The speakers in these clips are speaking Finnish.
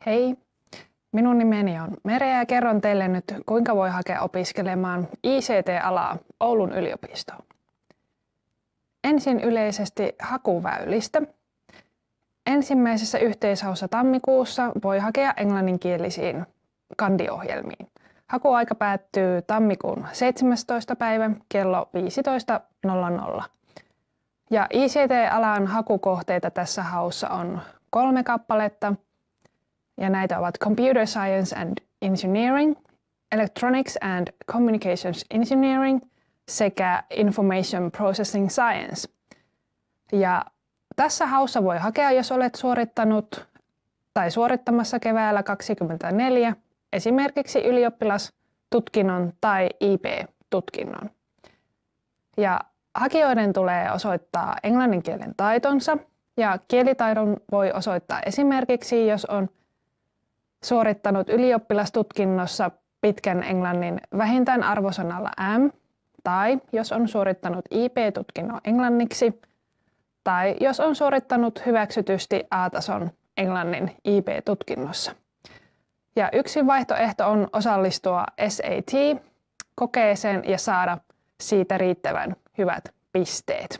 Hei, minun nimeni on Merja ja kerron teille nyt, kuinka voi hakea opiskelemaan ICT-alaa Oulun yliopistoon. Ensin yleisesti hakuväylistä. Ensimmäisessä yhteishaussa tammikuussa voi hakea englanninkielisiin kandiohjelmiin. Hakuaika päättyy tammikuun 17. päivä kello 15.00. Ja ICT-alan hakukohteita tässä haussa on 3 kappaletta. Ja näitä ovat Computer Science and Engineering, Electronics and Communications Engineering sekä Information Processing Science. Ja tässä haussa voi hakea, jos olet suorittanut tai suorittamassa keväällä 2024 esimerkiksi ylioppilastutkinnon tai IP-tutkinnon. Ja hakijoiden tulee osoittaa englannin kielen taitonsa ja kielitaidon voi osoittaa esimerkiksi, jos on suorittanut ylioppilastutkinnossa pitkän englannin vähintään arvosanalla M, tai jos on suorittanut IP-tutkinnon englanniksi, tai jos on suorittanut hyväksytysti A-tason englannin IP-tutkinnossa. Ja yksi vaihtoehto on osallistua SAT-kokeeseen ja saada siitä riittävän hyvät pisteet.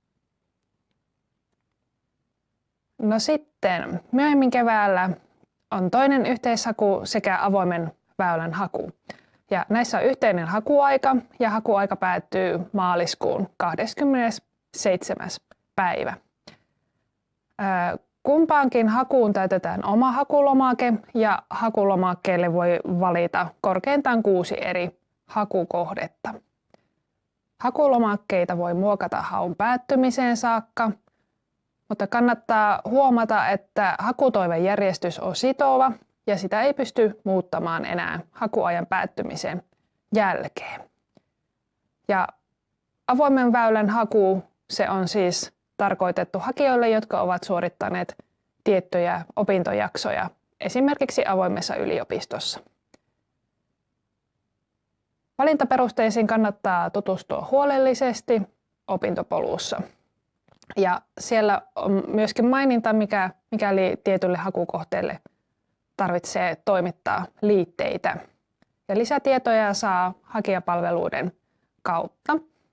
No sitten myöhemmin keväällä on toinen yhteishaku sekä avoimen väylän haku. Ja näissä on yhteinen hakuaika ja hakuaika päättyy maaliskuun 27. päivä. Kumpaankin hakuun täytetään oma hakulomake ja hakulomakkeelle voi valita korkeintaan 6 eri hakukohdetta. Hakulomakkeita voi muokata haun päättymiseen saakka, mutta kannattaa huomata, että hakutoivejärjestys on sitova ja sitä ei pysty muuttamaan enää hakuajan päättymisen jälkeen. Ja avoimen väylän haku, se on siis tarkoitettu hakijoille, jotka ovat suorittaneet tiettyjä opintojaksoja esimerkiksi avoimessa yliopistossa. Valintaperusteisiin kannattaa tutustua huolellisesti opintopolussa. Ja siellä on myöskin maininta, mikäli tietylle hakukohteelle tarvitsee toimittaa liitteitä. Ja lisätietoja saa hakijapalveluiden kautta.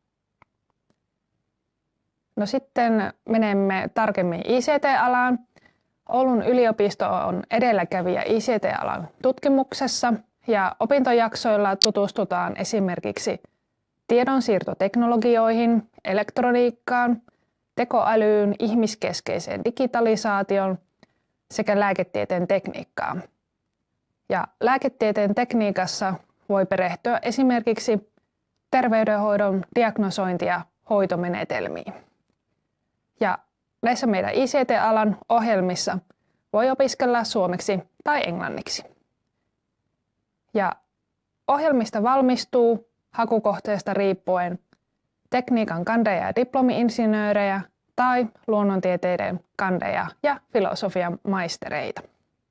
No sitten menemme tarkemmin ICT-alaan. Oulun yliopisto on edelläkävijä ICT-alan tutkimuksessa ja opintojaksoilla tutustutaan esimerkiksi tiedonsiirtoteknologioihin, elektroniikkaan, tekoälyyn, ihmiskeskeiseen digitalisaation sekä lääketieteen tekniikkaan. Ja lääketieteen tekniikassa voi perehtyä esimerkiksi terveydenhoidon diagnosointi- ja hoitomenetelmiin. Ja näissä meidän ICT-alan ohjelmissa voi opiskella suomeksi tai englanniksi. Ja ohjelmista valmistuu hakukohteesta riippuen tekniikan kandeja ja diplomi-insinöörejä tai luonnontieteiden kandeja ja filosofian maistereita.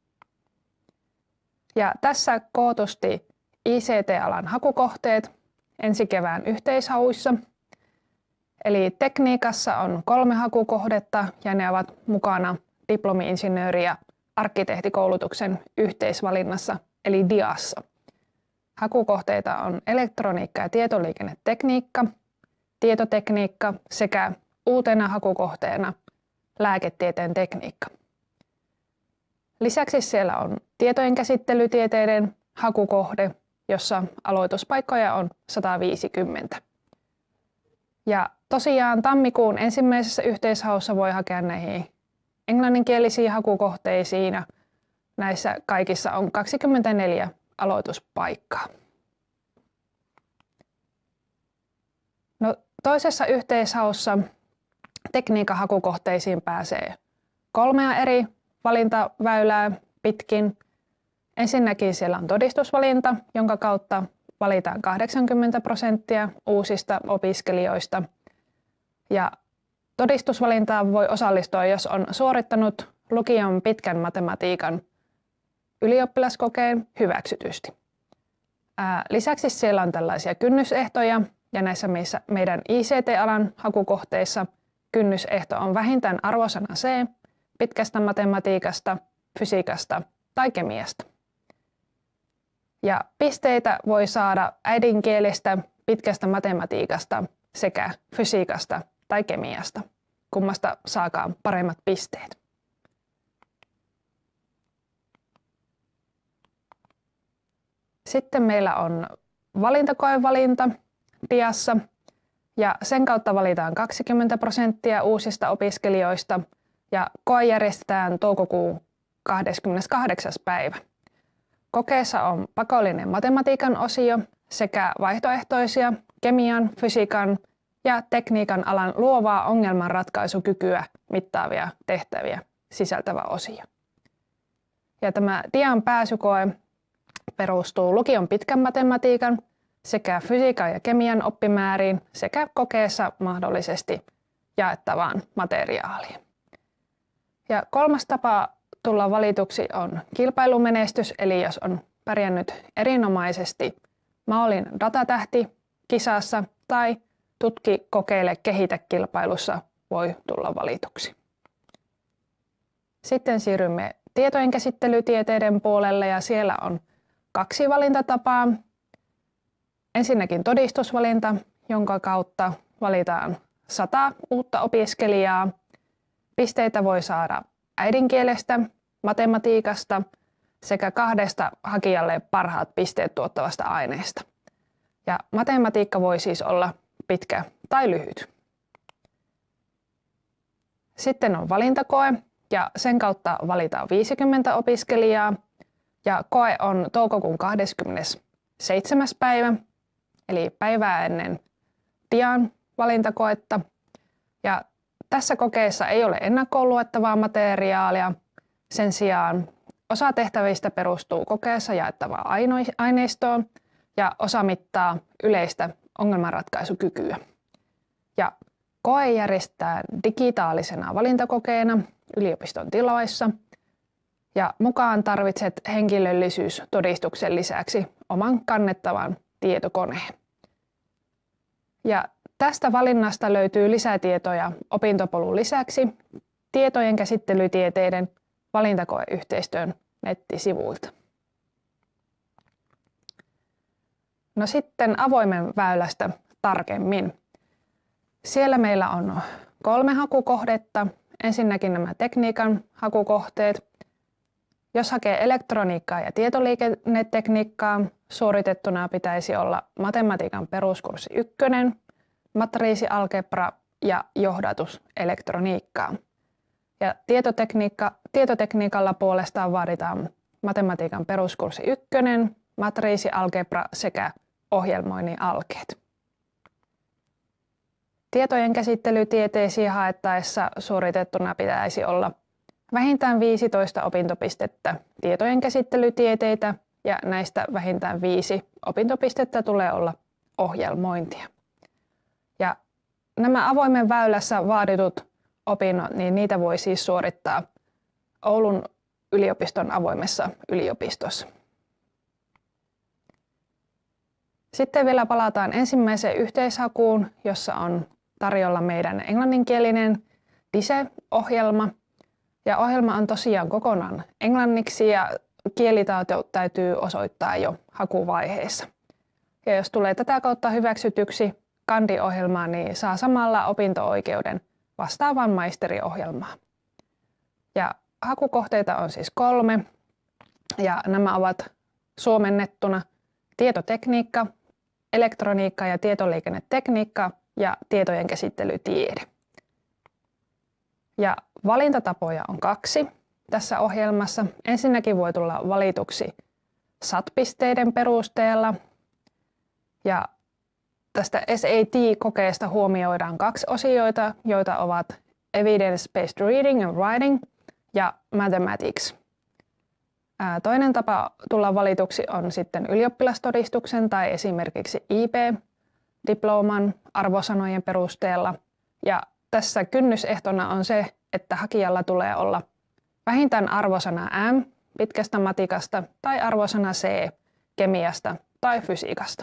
Ja tässä kootusti ICT-alan hakukohteet ensi kevään yhteishauissa. Eli tekniikassa on 3 hakukohdetta ja ne ovat mukana diplomi-insinööri- ja arkkitehtikoulutuksen yhteisvalinnassa eli DIAssa. Hakukohteita on elektroniikka- ja tietoliikennetekniikka, tietotekniikka sekä uutena hakukohteena lääketieteen tekniikka. Lisäksi siellä on tietojenkäsittelytieteiden hakukohde, jossa aloituspaikkoja on 150. Ja tosiaan tammikuun ensimmäisessä yhteishaussa voi hakea näihin englanninkielisiin hakukohteisiin ja näissä kaikissa on 24 aloituspaikkaa. No, toisessa yhteishaussa tekniikan hakukohteisiin pääsee 3 eri valintaväylää pitkin. Ensinnäkin siellä on todistusvalinta, jonka kautta valitaan 80% uusista opiskelijoista. Ja todistusvalintaan voi osallistua, jos on suorittanut lukion pitkän matematiikan ylioppilaskokeen hyväksytysti. Lisäksi siellä on tällaisia kynnysehtoja, ja näissä meidän ICT-alan hakukohteissa kynnysehto on vähintään arvosana C pitkästä matematiikasta, fysiikasta tai kemiasta. Ja pisteitä voi saada äidinkielestä, pitkästä matematiikasta sekä fysiikasta tai kemiasta. Kummasta saakaan paremmat pisteet. Sitten meillä on valintakoevalinta diassa ja sen kautta valitaan 20% uusista opiskelijoista ja koe järjestetään toukokuun 28. päivä. Kokeessa on pakollinen matematiikan osio sekä vaihtoehtoisia kemian, fysiikan ja tekniikan alan luovaa ongelmanratkaisukykyä mittaavia tehtäviä sisältävä osio. Ja tämä dian pääsykoe perustuu lukion pitkän matematiikan sekä fysiikan ja kemian oppimääriin sekä kokeessa mahdollisesti jaettavaan materiaaliin. Ja kolmas tapa tulla valituksi on kilpailumenestys, eli jos on pärjännyt erinomaisesti Maolin datatähti kisassa tai tutki, kokeile, kehitä kilpailussa voi tulla valituksi. Sitten siirrymme tietojenkäsittelytieteiden puolelle ja siellä on 2 valintatapaa. Ensinnäkin todistusvalinta, jonka kautta valitaan 100 uutta opiskelijaa. Pisteitä voi saada äidinkielestä, matematiikasta sekä 2 hakijalle parhaat pisteet tuottavasta aineesta. Ja matematiikka voi siis olla pitkä tai lyhyt. Sitten on valintakoe ja sen kautta valitaan 50 opiskelijaa. Ja koe on toukokuun 27. päivä, eli päivää ennen dian valintakoetta. Ja tässä kokeessa ei ole ennakkoon luettavaa materiaalia. Sen sijaan osa tehtävistä perustuu kokeessa jaettavaan aineistoon ja osa mittaa yleistä ongelmanratkaisukykyä. Ja koe järjestetään digitaalisena valintakokeena yliopiston tiloissa. Ja mukaan tarvitset henkilöllisyystodistuksen lisäksi oman kannettavan tietokoneen. Ja tästä valinnasta löytyy lisätietoja opintopolun lisäksi tietojenkäsittelytieteiden valintakoeyhteistyön nettisivuilta. No sitten avoimen väylästä tarkemmin. Siellä meillä on 3 hakukohdetta. Ensinnäkin nämä tekniikan hakukohteet. Jos hakee elektroniikkaa ja tietoliikennetekniikkaa, suoritettuna pitäisi olla matematiikan peruskurssi 1, matriisialgebra ja johdatus elektroniikkaa. Ja tietotekniikalla puolestaan vaaditaan matematiikan peruskurssi 1, matriisialgebra sekä ohjelmoinnin alkeet. Tietojen käsittelytieteisiin haettaessa suoritettuna pitäisi olla vähintään 15 opintopistettä tietojen käsittelytieteitä ja näistä vähintään 5 opintopistettä tulee olla ohjelmointia. Ja nämä avoimen väylässä vaaditut opinnot, niin niitä voi siis suorittaa Oulun yliopiston avoimessa yliopistossa. Sitten vielä palataan ensimmäiseen yhteishakuun, jossa on tarjolla meidän englanninkielinen DISE-ohjelma. Ja ohjelma on tosiaan kokonaan englanniksi ja kielitaito täytyy osoittaa jo hakuvaiheessa. Ja jos tulee tätä kautta hyväksytyksi kandiohjelmaan, niin saa samalla opinto-oikeuden vastaavaan maisteriohjelmaan. Ja hakukohteita on siis 3 ja nämä ovat suomennettuna tietotekniikka, elektroniikka ja tietoliikennetekniikka ja tietojen käsittelytiede. Ja valintatapoja on 2 tässä ohjelmassa. Ensinnäkin voi tulla valituksi SAT-pisteiden perusteella. Ja tästä SAT-kokeesta huomioidaan 2 osioita, joita ovat Evidence-Based Reading and Writing ja Mathematics. Toinen tapa tulla valituksi on sitten ylioppilastodistuksen tai esimerkiksi IP-diploman arvosanojen perusteella. Ja tässä kynnysehtona on se, että hakijalla tulee olla vähintään arvosana M pitkästä matikasta tai arvosana C kemiasta tai fysiikasta.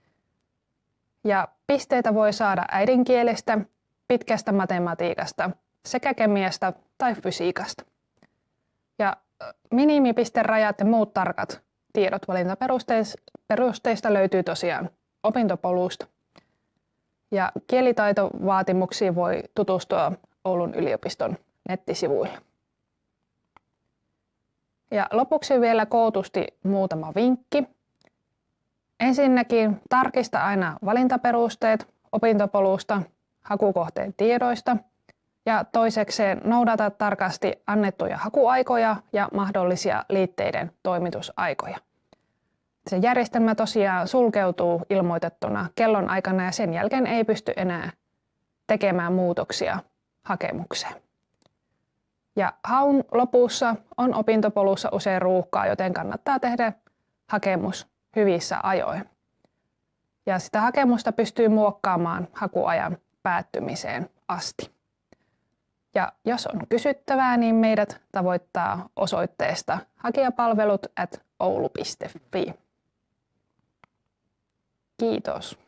Ja pisteitä voi saada äidinkielestä, pitkästä matematiikasta sekä kemiasta tai fysiikasta. Ja minimipisterajat ja muut tarkat tiedot valintaperusteista löytyy tosiaan opintopolusta. Ja kielitaitovaatimuksiin voi tutustua Oulun yliopiston nettisivuilla. Ja lopuksi vielä kootusti muutama vinkki. Ensinnäkin tarkista aina valintaperusteet opintopolusta, hakukohteen tiedoista ja toisekseen noudata tarkasti annettuja hakuaikoja ja mahdollisia liitteiden toimitusaikoja. Se järjestelmä tosiaan sulkeutuu ilmoitettuna kellon aikana ja sen jälkeen ei pysty enää tekemään muutoksia hakemukseen. Ja haun lopussa on opintopolussa usein ruuhkaa, joten kannattaa tehdä hakemus hyvissä ajoin. Ja sitä hakemusta pystyy muokkaamaan hakuajan päättymiseen asti. Ja jos on kysyttävää, niin meidät tavoittaa osoitteesta hakijapalvelut@oulu.fi. Kiitos.